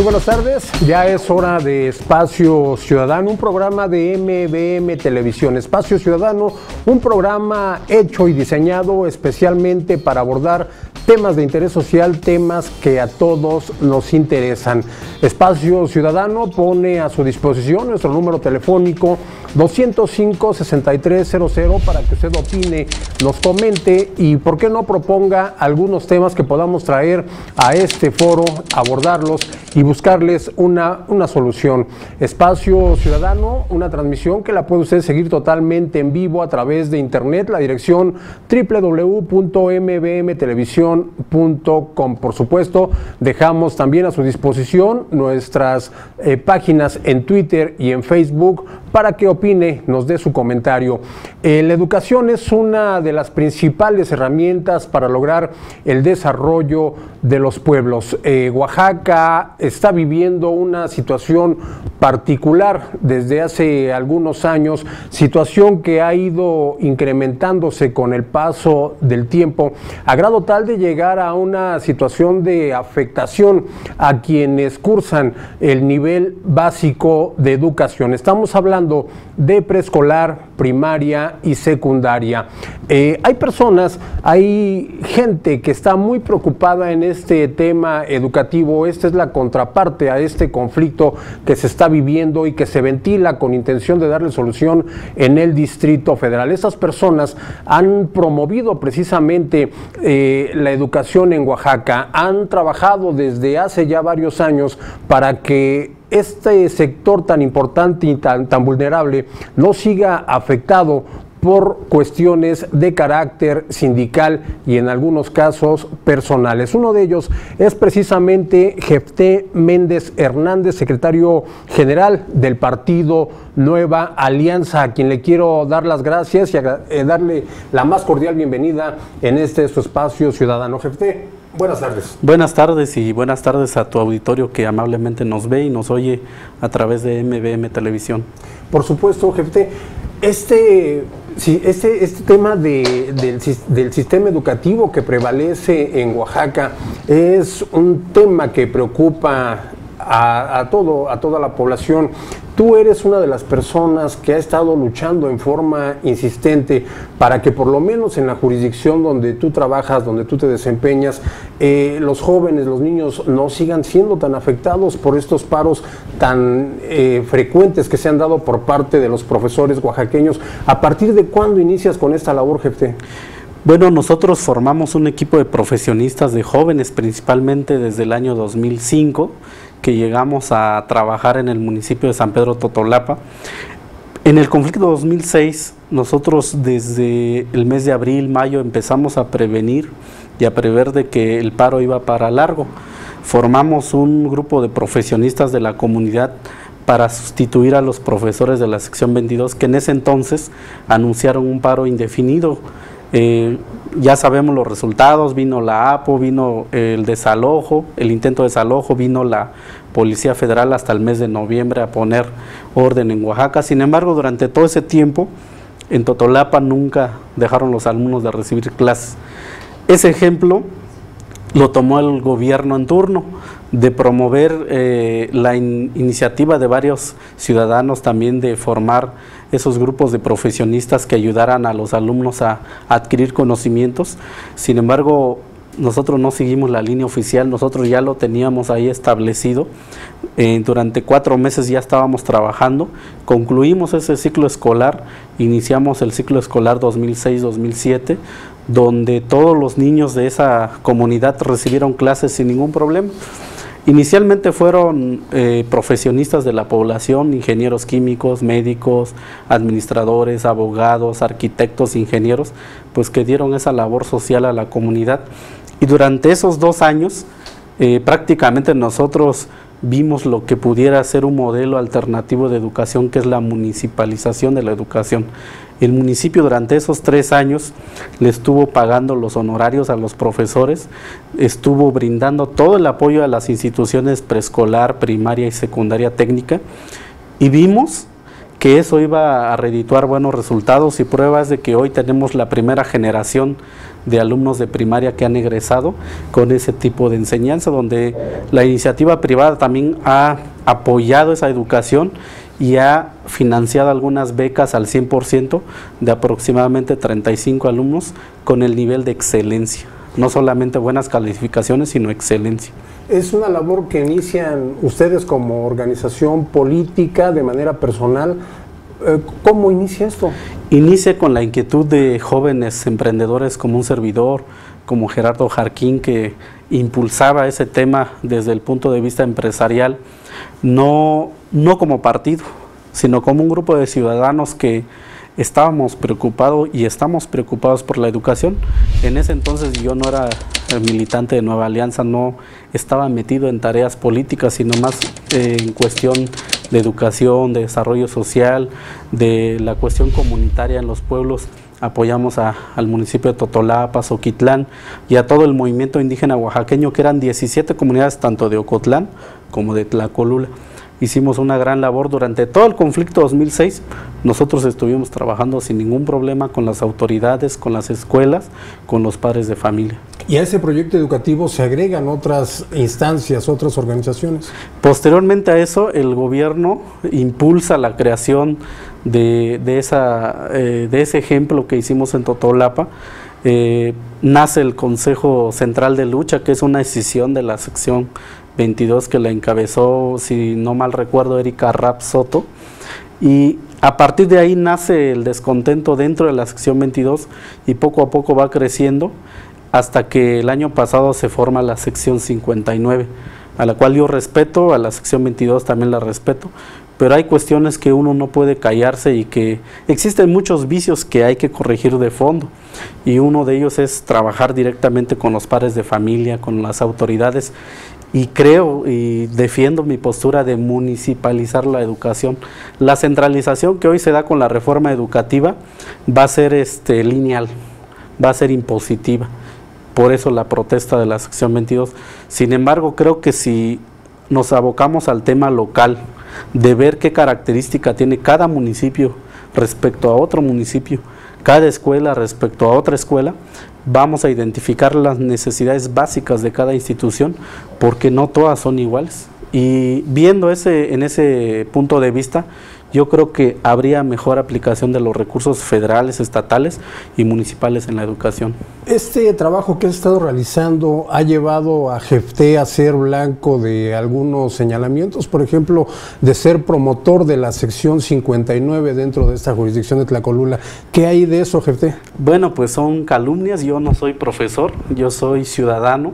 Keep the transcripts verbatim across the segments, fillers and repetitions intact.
Muy buenas tardes, ya es hora de Espacio Ciudadano, un programa de M B M Televisión. Espacio Ciudadano, un programa hecho y diseñado especialmente para abordar temas de interés social, temas que a todos nos interesan. Espacio Ciudadano pone a su disposición nuestro número telefónico doscientos cinco, sesenta y tres cero cero para que usted opine, nos comente y por qué no proponga algunos temas que podamos traer a este foro, abordarlos y buscarles una, una solución. Espacio Ciudadano, una transmisión que la puede usted seguir totalmente en vivo a través de internet, la dirección doble u doble u doble u punto m b m televisión punto com. Por supuesto, dejamos también a su disposición nuestras eh, páginas en Twitter y en Facebook para que opine, nos dé su comentario. Eh, la educación es una de las principales herramientas para lograr el desarrollo de los pueblos. Eh, Oaxaca está viviendo una situación particular desde hace algunos años, situación que ha ido incrementándose con el paso del tiempo, a grado tal de llegar a una situación de afectación a quienes cursan el nivel básico de educación. Estamos hablando de preescolar, primaria y secundaria. Eh, hay personas, hay gente que está muy preocupada en este tema educativo. Esta es la contraparte a este conflicto que se está viviendo y que se ventila con intención de darle solución en el Distrito Federal. Estas personas han promovido precisamente eh, la educación en Oaxaca, han trabajado desde hace ya varios años para que este sector tan importante y tan, tan vulnerable no siga afectado por cuestiones de carácter sindical y en algunos casos personales. Uno de ellos es precisamente Jefté Méndez Hernández, secretario general del partido Nueva Alianza, a quien le quiero dar las gracias y eh, darle la más cordial bienvenida en este su espacio ciudadano. Jefté, buenas tardes. Buenas tardes y buenas tardes a tu auditorio que amablemente nos ve y nos oye a través de M B M Televisión. Por supuesto, Jefté. Este, sí, este, este tema de, del, del sistema educativo que prevalece en Oaxaca es un tema que preocupa a, a, todo, a toda la población. Tú eres una de las personas que ha estado luchando en forma insistente para que por lo menos en la jurisdicción donde tú trabajas, donde tú te desempeñas, eh, los jóvenes, los niños no sigan siendo tan afectados por estos paros tan eh, frecuentes que se han dado por parte de los profesores oaxaqueños. ¿A partir de cuándo inicias con esta labor, Jefté? Bueno, nosotros formamos un equipo de profesionistas, de jóvenes principalmente desde el año dos mil cinco, que llegamos a trabajar en el municipio de San Pedro Totolapa. En el conflicto dos mil seis, nosotros desde el mes de abril, mayo, empezamos a prevenir y a prever de que el paro iba para largo. Formamos un grupo de profesionistas de la comunidad para sustituir a los profesores de la sección veintidós, que en ese entonces anunciaron un paro indefinido. Eh, ya sabemos los resultados, vino la A P O, vino el desalojo, el intento de desalojo, vino la Policía Federal hasta el mes de noviembre a poner orden en Oaxaca. Sin embargo, durante todo ese tiempo, en Totolapa nunca dejaron los alumnos de recibir clases. Ese ejemplo lo tomó el gobierno en turno, de promover eh, la in iniciativa de varios ciudadanos también de formar esos grupos de profesionistas que ayudaran a los alumnos a, a adquirir conocimientos. Sin embargo, nosotros no seguimos la línea oficial, nosotros ya lo teníamos ahí establecido. Eh, durante cuatro meses ya estábamos trabajando, concluimos ese ciclo escolar, iniciamos el ciclo escolar dos mil seis dos mil siete, donde todos los niños de esa comunidad recibieron clases sin ningún problema. Inicialmente fueron eh, profesionistas de la población, ingenieros químicos, médicos, administradores, abogados, arquitectos, ingenieros, pues que dieron esa labor social a la comunidad. Y durante esos dos años, eh, prácticamente nosotros vimos lo que pudiera ser un modelo alternativo de educación, que es la municipalización de la educación. El municipio durante esos tres años le estuvo pagando los honorarios a los profesores, estuvo brindando todo el apoyo a las instituciones preescolar, primaria y secundaria técnica, y vimos que eso iba a redituar buenos resultados y pruebas de que hoy tenemos la primera generación de alumnos de primaria que han egresado con ese tipo de enseñanza, donde la iniciativa privada también ha apoyado esa educación y ha financiado algunas becas al cien por ciento de aproximadamente treinta y cinco alumnos con el nivel de excelencia. No solamente buenas calificaciones, sino excelencia. Es una labor que inician ustedes como organización política, de manera personal. ¿Cómo inicia esto? Inicia con la inquietud de jóvenes emprendedores como un servidor, como Gerardo Jarquín, que impulsaba ese tema desde el punto de vista empresarial, no, no como partido, sino como un grupo de ciudadanos que estábamos preocupados y estamos preocupados por la educación. En ese entonces yo no era militante de Nueva Alianza, no estaba metido en tareas políticas, sino más eh, en cuestión de educación, de desarrollo social, de la cuestión comunitaria en los pueblos. Apoyamos a, al municipio de Totolapa, Zoquitlán y a todo el movimiento indígena oaxaqueño, que eran diecisiete comunidades, tanto de Ocotlán como de Tlacolula. Hicimos una gran labor durante todo el conflicto dos mil seis. Nosotros estuvimos trabajando sin ningún problema con las autoridades, con las escuelas, con los padres de familia. ¿Y a ese proyecto educativo se agregan otras instancias, otras organizaciones? Posteriormente a eso, el gobierno impulsa la creación de, de, esa, eh, de ese ejemplo que hicimos en Totolapa. Eh, nace el Consejo Central de Lucha, que es una decisión de la sección veintidós que la encabezó, si no mal recuerdo, Erika Rapp Soto, y a partir de ahí nace el descontento dentro de la sección veintidós y poco a poco va creciendo hasta que el año pasado se forma la sección cincuenta y nueve, a la cual yo respeto, a la sección veintidós también la respeto, pero hay cuestiones que uno no puede callarse y que existen muchos vicios que hay que corregir de fondo, y uno de ellos es trabajar directamente con los padres de familia, con las autoridades. Y creo y defiendo mi postura de municipalizar la educación. La centralización que hoy se da con la reforma educativa va a ser este, lineal, va a ser impositiva. Por eso la protesta de la sección veintidós. Sin embargo, creo que si nos abocamos al tema local, de ver qué característica tiene cada municipio respecto a otro municipio, cada escuela respecto a otra escuela, vamos a identificar las necesidades básicas de cada institución, porque no todas son iguales. Y viendo ese, en ese punto de vista, yo creo que habría mejor aplicación de los recursos federales, estatales y municipales en la educación. Este trabajo que has estado realizando ha llevado a Jefté a ser blanco de algunos señalamientos, por ejemplo, de ser promotor de la sección cincuenta y nueve dentro de esta jurisdicción de Tlacolula. ¿Qué hay de eso, Jefté? Bueno, pues son calumnias. Yo no soy profesor, yo soy ciudadano.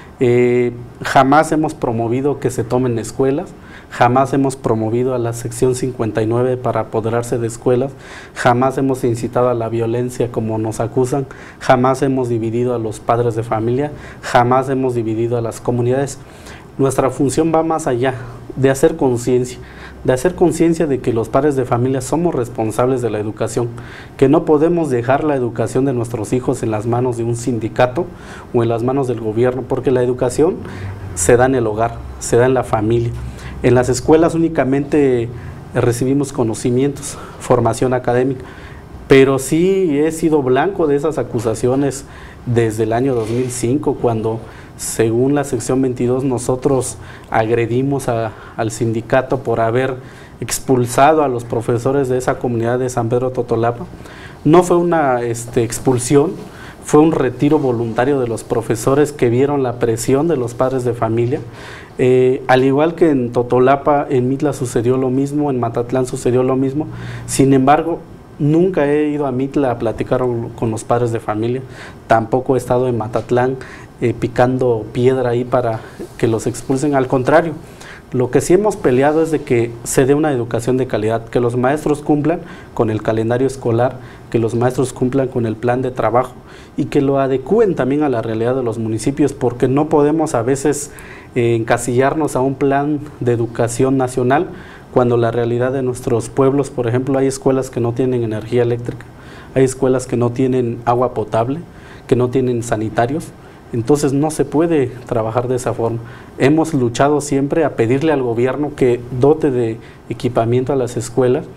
Eh, jamás hemos promovido que se tomen escuelas, jamás hemos promovido a la sección cincuenta y nueve para apoderarse de escuelas, jamás hemos incitado a la violencia como nos acusan, jamás hemos dividido a los padres de familia, jamás hemos dividido a las comunidades. Nuestra función va más allá de hacer conciencia, de hacer conciencia de que los padres de familia somos responsables de la educación, que no podemos dejar la educación de nuestros hijos en las manos de un sindicato o en las manos del gobierno, porque la educación se da en el hogar, se da en la familia. En las escuelas únicamente recibimos conocimientos, formación académica, pero sí he sido blanco de esas acusaciones desde el año dos mil cinco, cuando según la sección veintidós nosotros agredimos a, al sindicato por haber expulsado a los profesores de esa comunidad de San Pedro Totolapa. No fue una este, expulsión, fue un retiro voluntario de los profesores que vieron la presión de los padres de familia. Eh, al igual que en Totolapa, en Mitla sucedió lo mismo, en Matatlán sucedió lo mismo. Sin embargo, nunca he ido a Mitla a platicar con los padres de familia, tampoco he estado en Matatlán eh, picando piedra ahí para que los expulsen. Al contrario, lo que sí hemos peleado es de que se dé una educación de calidad, que los maestros cumplan con el calendario escolar, que los maestros cumplan con el plan de trabajo y que lo adecúen también a la realidad de los municipios, porque no podemos a veces eh, encasillarnos a un plan de educación nacional, cuando la realidad de nuestros pueblos, por ejemplo, hay escuelas que no tienen energía eléctrica, hay escuelas que no tienen agua potable, que no tienen sanitarios. Entonces no se puede trabajar de esa forma. Hemos luchado siempre a pedirle al gobierno que dote de equipamiento a las escuelas,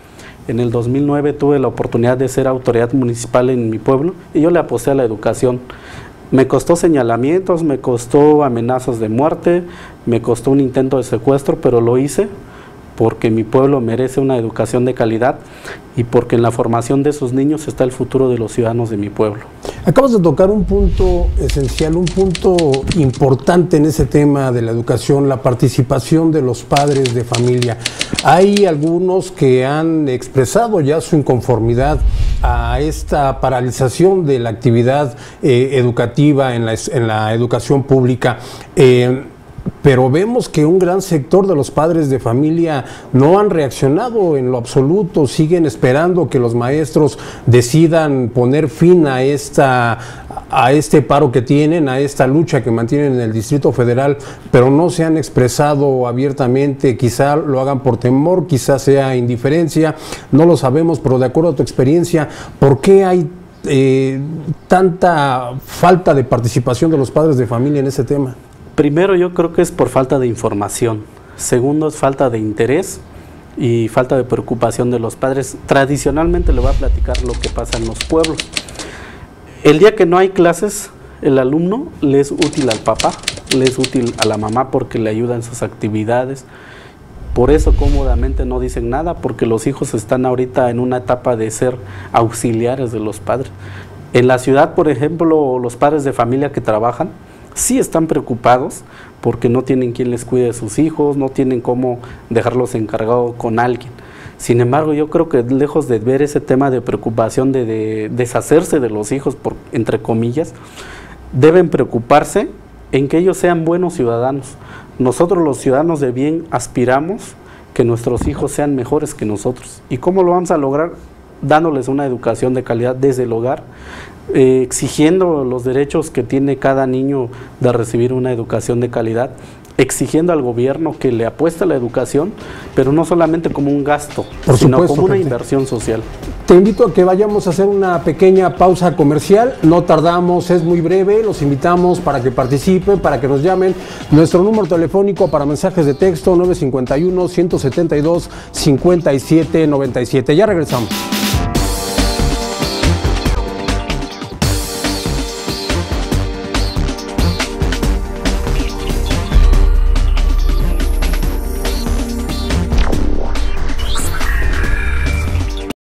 En el dos mil nueve tuve la oportunidad de ser autoridad municipal en mi pueblo y yo le aposté a la educación. Me costó señalamientos, me costó amenazas de muerte, me costó un intento de secuestro, pero lo hice porque mi pueblo merece una educación de calidad y porque en la formación de sus niños está el futuro de los ciudadanos de mi pueblo. Acabas de tocar un punto esencial, un punto importante en ese tema de la educación, la participación de los padres de familia. Hay algunos que han expresado ya su inconformidad a esta paralización de la actividad eh, educativa en la, en la educación pública. Eh, Pero vemos que un gran sector de los padres de familia no han reaccionado en lo absoluto, siguen esperando que los maestros decidan poner fin a, esta, a este paro que tienen, a esta lucha que mantienen en el Distrito Federal, pero no se han expresado abiertamente, quizá lo hagan por temor, quizá sea indiferencia, no lo sabemos, pero de acuerdo a tu experiencia, ¿por qué hay eh, tanta falta de participación de los padres de familia en ese tema? Primero, yo creo que es por falta de información. Segundo, es falta de interés y falta de preocupación de los padres. Tradicionalmente le voy a platicar lo que pasa en los pueblos. El día que no hay clases, el alumno le es útil al papá, le es útil a la mamá porque le ayuda en sus actividades. Por eso cómodamente no dicen nada, porque los hijos están ahorita en una etapa de ser auxiliares de los padres. En la ciudad, por ejemplo, los padres de familia que trabajan, sí están preocupados porque no tienen quien les cuide de sus hijos, no tienen cómo dejarlos encargados con alguien. Sin embargo, yo creo que lejos de ver ese tema de preocupación de, de deshacerse de los hijos, por, entre comillas, deben preocuparse en que ellos sean buenos ciudadanos. Nosotros los ciudadanos de bien aspiramos que nuestros hijos sean mejores que nosotros. ¿Y cómo lo vamos a lograr? Dándoles una educación de calidad desde el hogar, eh, exigiendo los derechos que tiene cada niño de recibir una educación de calidad, exigiendo al gobierno que le apueste a la educación, pero no solamente como un gasto, Por sino supuesto, como una gente. inversión social. Te invito a que vayamos a hacer una pequeña pausa comercial, no tardamos, es muy breve, los invitamos para que participen, para que nos llamen. Nuestro número telefónico para mensajes de texto nueve cinco uno, uno siete dos, cinco siete nueve siete. Ya regresamos.